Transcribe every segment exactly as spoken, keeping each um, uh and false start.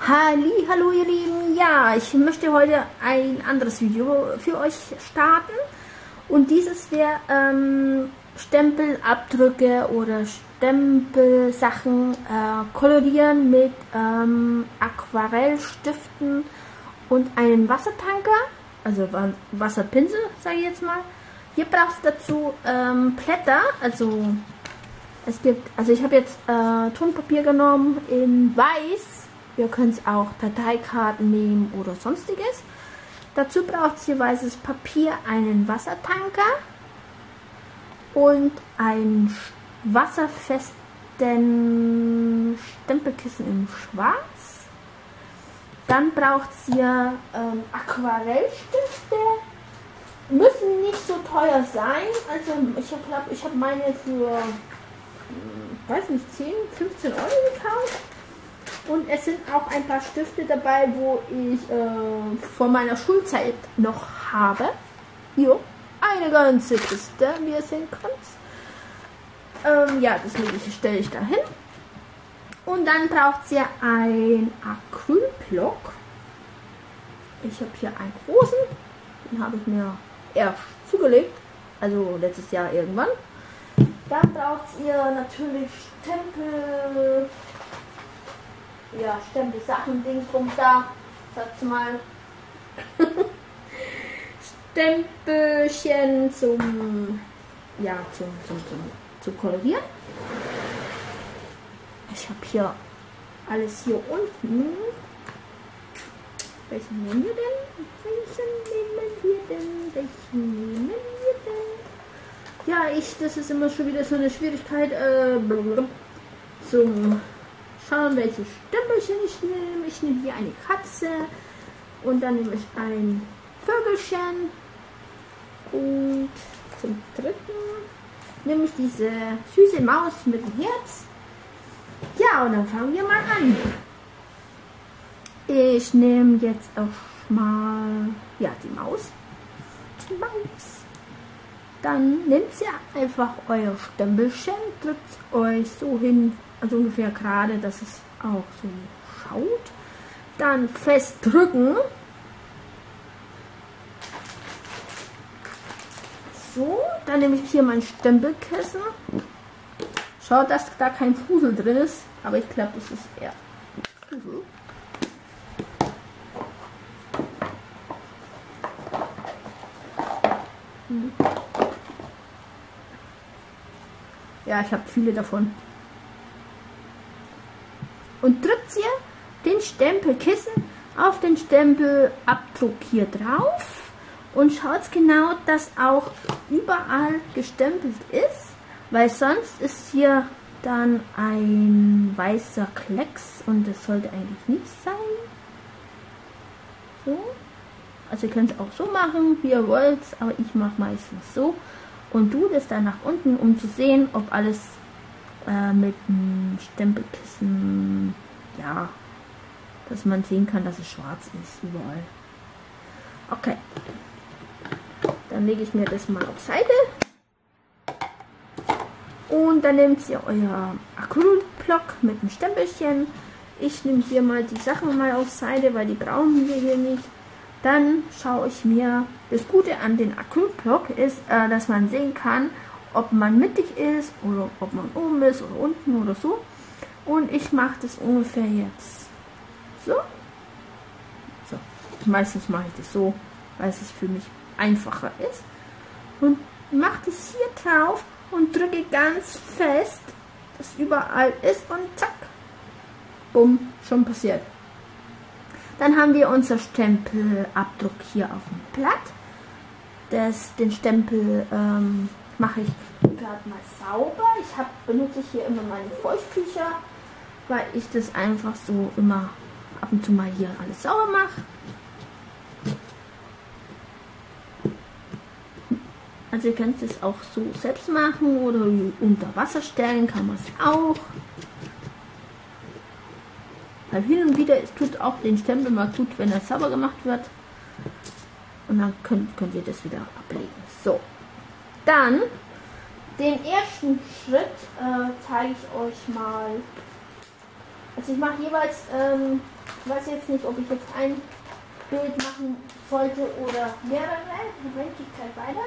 Halli, hallo ihr Lieben, ja, ich möchte heute ein anderes Video für euch starten und dieses wäre ähm, Stempelabdrücke oder Stempelsachen äh, kolorieren mit ähm, Aquarellstiften und einen Wassertanker, also Wasserpinsel, sage ich jetzt mal. Hier braucht es dazu ähm, Blätter, also es gibt, also ich habe jetzt äh, Tonpapier genommen in weiß. Ihr könnt auch Dateikarten nehmen oder sonstiges. Dazu braucht es hier weißes Papier, einen Wassertanker und ein wasserfesten Stempelkissen in Schwarz. Dann braucht es hier ähm, Aquarellstifte. Müssen nicht so teuer sein. Also ich glaube, ich habe meine für, hm, weiß nicht, zehn, fünfzehn Euro gekauft. Und es sind auch ein paar Stifte dabei, wo ich äh, von meiner Schulzeit noch habe. Hier, eine ganze Kiste, wie ihr sehen könnt. Ähm, ja, das stelle ich da hin. Und dann braucht ihr ein Acrylblock. Ich habe hier einen großen, den habe ich mir erst zugelegt, also letztes Jahr irgendwann. Dann braucht ihr natürlich Stempel. Ja, Stempelsachen, Dingsbums da, sag's mal. Stempelchen zum, ja, zum, zum, zum, zum Kolorieren. Ich habe hier alles hier unten. Welchen nehmen wir denn? Welchen nehmen wir denn? Welchen nehmen wir denn? Ja, ich, das ist immer schon wieder so eine Schwierigkeit, äh, zum schauen, welche Stempelchen ich nehme. Ich nehme hier eine Katze und dann nehme ich ein Vögelchen und zum dritten nehme ich diese süße Maus mit dem Herz. Ja, und dann fangen wir mal an. Ich nehme jetzt auch mal, ja, die Maus. Die Maus. Dann nehmt ihr einfach euer Stempelchen, drückt euch so hin, also ungefähr gerade, dass es auch so schaut. Dann fest drücken. So, dann nehme ich hier mein Stempelkissen. Schaut, dass da kein Fusel drin ist, aber ich glaube, das ist eher Fusel. Hm. Ja, ich habe viele davon. Und drückt ihr den Stempelkissen auf den Stempelabdruck hier drauf und schaut genau, dass auch überall gestempelt ist, weil sonst ist hier dann ein weißer Klecks und das sollte eigentlich nicht sein. So. Also ihr könnt es auch so machen, wie ihr wollt, aber ich mache meistens so und tue das dann nach unten, um zu sehen, ob alles mit dem Stempelkissen, ja, dass man sehen kann, dass es schwarz ist überall. Okay, dann lege ich mir das mal auf Seite und dann nehmt ihr euer Acrylblock mit dem Stempelchen. Ich nehme hier mal die Sachen mal auf Seite, weil die brauchen wir hier nicht. Dann schaue ich mir, das Gute an den Acrylblock ist, äh, dass man sehen kann, ob man mittig ist oder ob man oben ist oder unten oder so. Und ich mache das ungefähr jetzt so. So. Meistens mache ich das so, weil es für mich einfacher ist. Und mache das hier drauf und drücke ganz fest, dass überall ist und zack. Bumm, schon passiert. Dann haben wir unser Stempelabdruck hier auf dem Blatt. Das, den Stempel ähm, mache ich gerade mal sauber. Ich hab, benutze ich hier immer meine Feuchttücher, weil ich das einfach so immer ab und zu mal hier alles sauber mache. Also ihr könnt es auch so selbst machen oder unter Wasser stellen kann man es auch. Weil hin und wieder es tut auch den Stempel mal gut, wenn er sauber gemacht wird. Und dann könnt, könnt ihr das wieder ablegen. So, dann den ersten Schritt äh, zeige ich euch mal. Also ich mache jeweils ähm, Ich weiß jetzt nicht, ob ich jetzt ein Bild machen sollte oder mehrere. Moment, geht gleich weiter.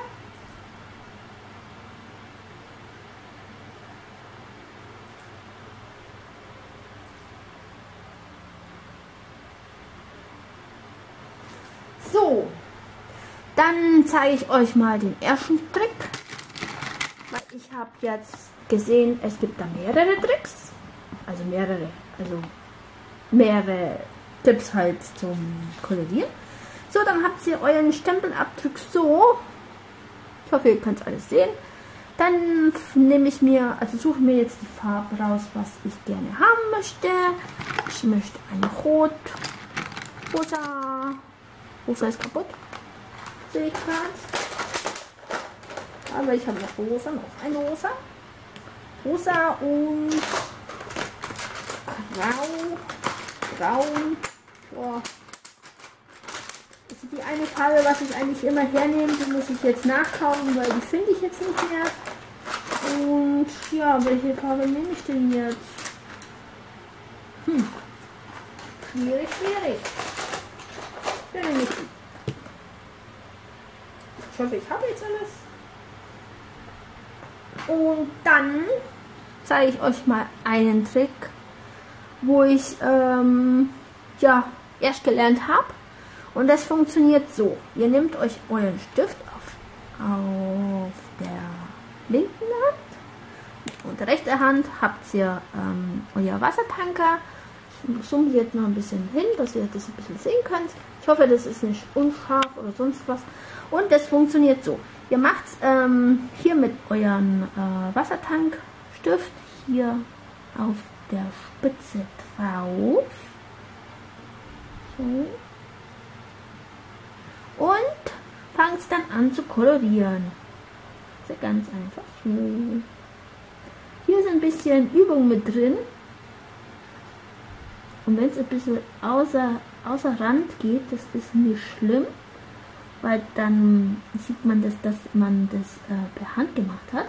So, dann zeige ich euch mal den ersten Trick, weil ich habe jetzt gesehen, es gibt da mehrere Tricks, also mehrere, also mehrere Tipps halt zum Kolorieren. So, dann habt ihr euren Stempelabdruck so, ich hoffe, ihr könnt alles sehen. Dann nehme ich mir, also suche mir jetzt die Farbe raus, was ich gerne haben möchte. Ich möchte ein Rot, rosa. Rosa ist kaputt, sehe ich gerade. Aber ich habe noch rosa, noch ein rosa. Rosa und grau, braun. Boah. Das ist die eine Farbe, was ich eigentlich immer hernehme. Die muss ich jetzt nachkaufen, weil die finde ich jetzt nicht mehr. Und ja, welche Farbe nehme ich denn jetzt? Hm. Schwierig, schwierig. Ich hoffe, ich habe jetzt alles. Und dann zeige ich euch mal einen Trick, wo ich ähm, ja erst gelernt habe. Und das funktioniert so. Ihr nehmt euch euren Stift auf, auf der linken Hand und der rechten Hand habt ihr ähm, euer Wassertanker. Ich zoome jetzt noch ein bisschen hin, dass ihr das ein bisschen sehen könnt. Ich hoffe, das ist nicht unscharf oder sonst was. Und das funktioniert so. Ihr macht ähm, hier mit euren äh, Wassertankstift hier auf der Spitze drauf. So. Und fangt dann an zu kolorieren. Das ist ja ganz einfach. So. Hier ist ein bisschen Übung mit drin. Und wenn es ein bisschen außer, außer Rand geht, das ist nicht schlimm, weil dann sieht man, dass, dass man das äh, per Hand gemacht hat.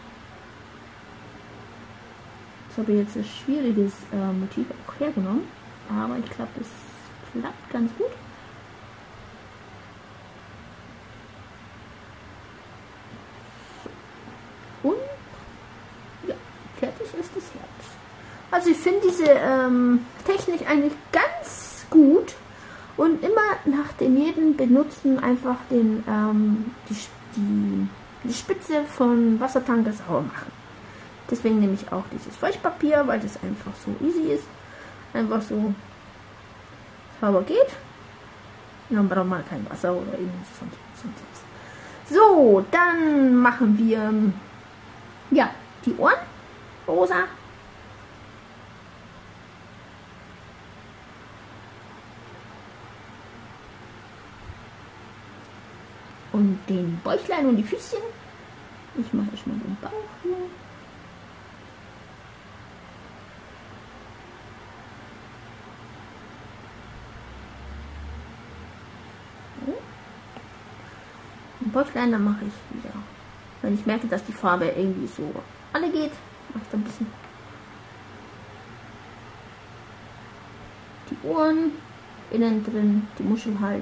Das habe ich jetzt ein schwieriges äh, Motiv auch hergenommen, aber ich glaube, das klappt ganz gut. So. Und ja, fertig ist das Herz. Also ich finde diese ähm, Technik eigentlich ganz gut und immer nach dem jeden Benutzen einfach den, ähm, die, die, die Spitze von Wassertanker sauber machen. Deswegen nehme ich auch dieses Feuchtpapier, weil das einfach so easy ist. Einfach so sauber geht. Und dann braucht man kein Wasser oder irgendwas sonst, sonst was. So, dann machen wir ja die Ohren rosa. Und den Bäuchlein und die Füßchen. Ich mache erstmal den Bauch hier. So. Den Bäuchlein, dann mache ich wieder. Wenn ich merke, dass die Farbe irgendwie so alle geht, mache ich da ein bisschen. Die Ohren, innen drin, die Muschel halt.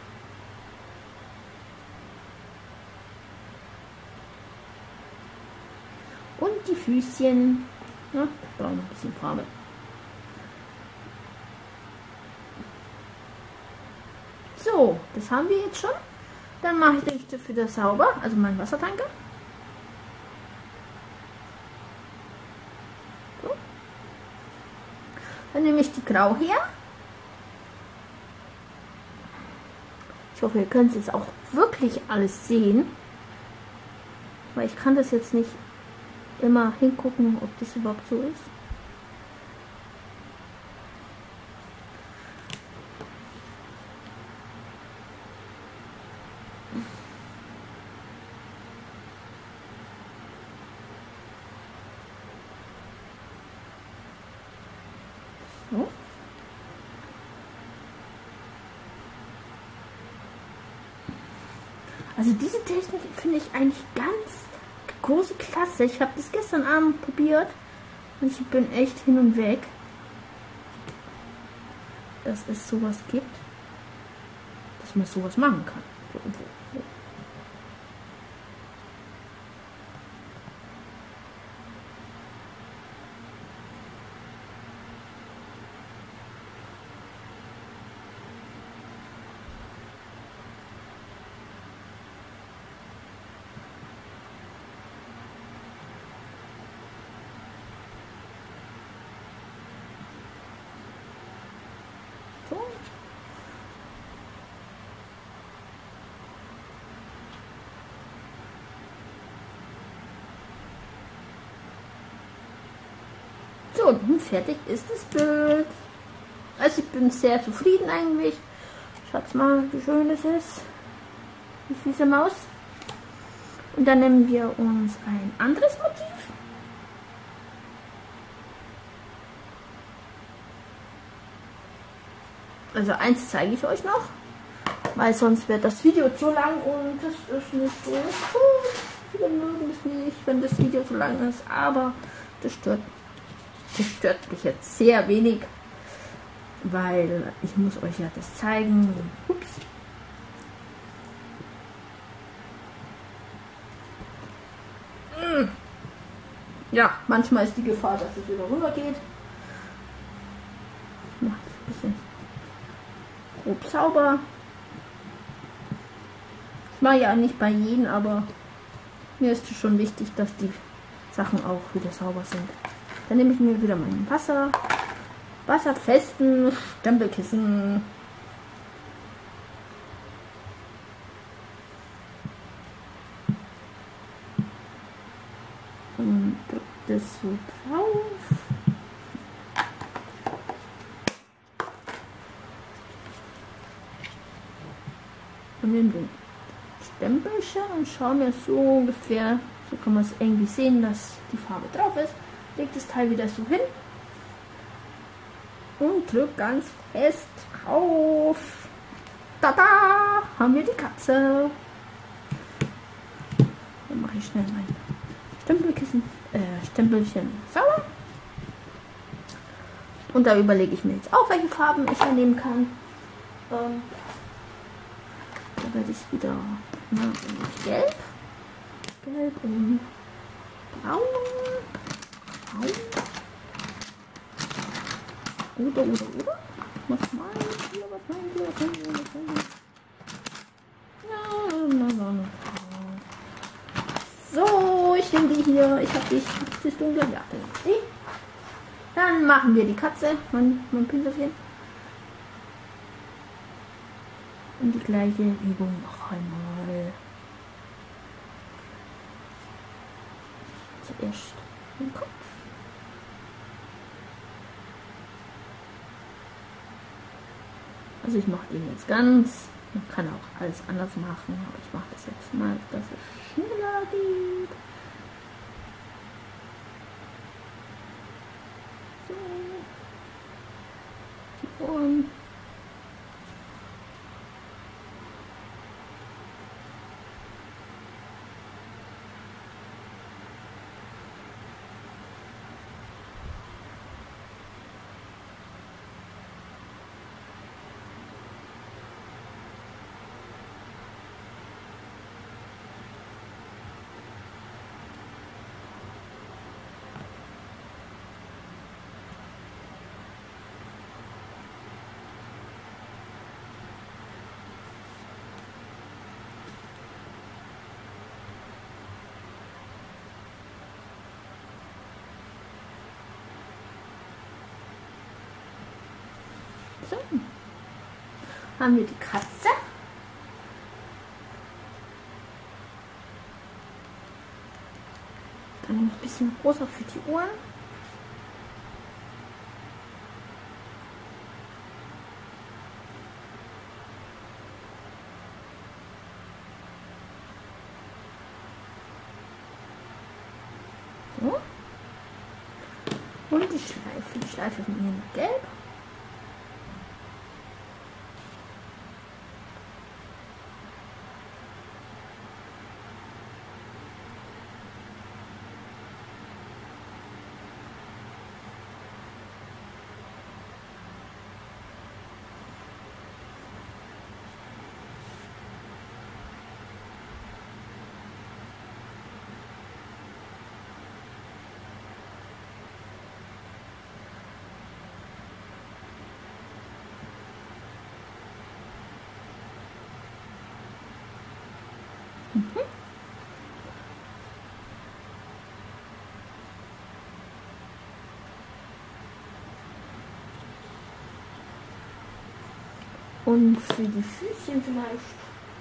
Und die Füßchen, ja, brauchen noch ein bisschen Farbe. So, das haben wir jetzt schon. Dann mache ich den Stift wieder sauber, also meinen Wassertanker. So. Dann nehme ich die Grau her. Ich hoffe, ihr könnt jetzt auch wirklich alles sehen, weil ich kann das jetzt nicht immer hingucken, ob das überhaupt so ist. So. Also diese Technik finde ich eigentlich ganz große Klasse. Ich habe das gestern Abend probiert und ich bin echt hin und weg. dass es sowas gibt, dass man sowas machen kann. So, so, so. So. So, und fertig ist das Bild. Also ich bin sehr zufrieden eigentlich. Schaut mal, wie schön es ist. Die süße Maus. Und dann nehmen wir uns ein anderes Motiv. Also eins zeige ich euch noch, weil sonst wird das Video zu lang und das ist nicht so gut. Viele mögen es nicht, wenn das Video zu lang ist, aber das stört, das stört mich jetzt sehr wenig, weil ich muss euch ja das zeigen. Ups. Ja, manchmal ist die Gefahr, dass es wieder runter geht. Ich mache das ein bisschen grob sauber. Ich mache ja nicht bei jedem, aber mir ist es schon wichtig, dass die Sachen auch wieder sauber sind. Dann nehme ich mir wieder mein Wasser, wasserfesten Stempelkissen. Und drücke das so drauf. Und nehme den Stempelchen und schaue mir so ungefähr, so kann man es irgendwie sehen, dass die Farbe drauf ist. Leg das Teil wieder so hin und drücke ganz fest drauf. Tada! Haben wir die Katze. Dann mache ich schnell mein Stempelkissen, äh, Stempelchen sauber. Und da überlege ich mir jetzt auch, welche Farben ich da nehmen kann. Ähm, da werde ich wieder na, gelb, gelb und braun, braun. Oder, oder, oder. Was meint ihr, was meint ihr, was meint ihr, was meint ihr? Ja, na, na, na. So, ich nehme die hier. Ich habe die, ist das dunkel? Ja, die. Dann machen wir die Katze, mein, mein Pinselchen. Und die gleiche Übung noch einmal. Zuerst den Kopf. Also ich mache den jetzt ganz. Man kann auch alles anders machen, aber ich mache das jetzt mal, dass es schneller geht. So. Die Ohren. So. Haben wir die Katze. Dann ein bisschen rosa für die Ohren. So. Und die Schleife, die Schleife von ihr noch gelb. Mhm. Und für die Füßchen vielleicht.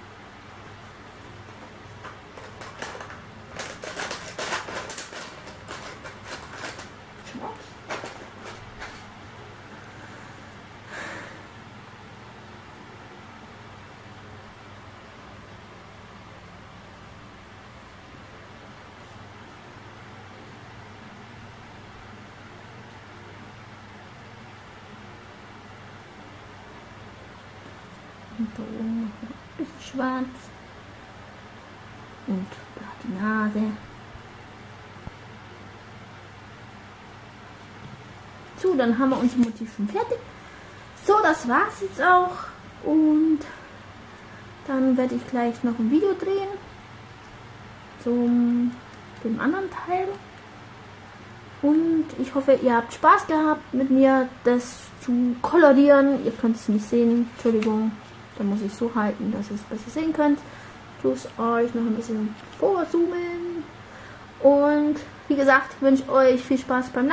Schwarz. Und da oben noch ein bisschen schwarz. Und da die Nase. So, dann haben wir unsere Motiv schon fertig. So, das war's jetzt auch. Und dann werde ich gleich noch ein Video drehen zum dem anderen Teil. Und ich hoffe, ihr habt Spaß gehabt, mit mir das zu kolorieren. Ihr könnt es nicht sehen, Entschuldigung. Da muss ich so halten, dass ihr es besser sehen könnt. Ich muss euch noch ein bisschen vorzoomen. Und wie gesagt, wünsche ich euch viel Spaß beim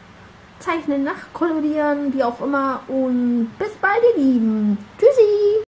Nachzeichnen, Nachkolorieren, wie auch immer. Und bis bald, ihr Lieben. Tschüssi!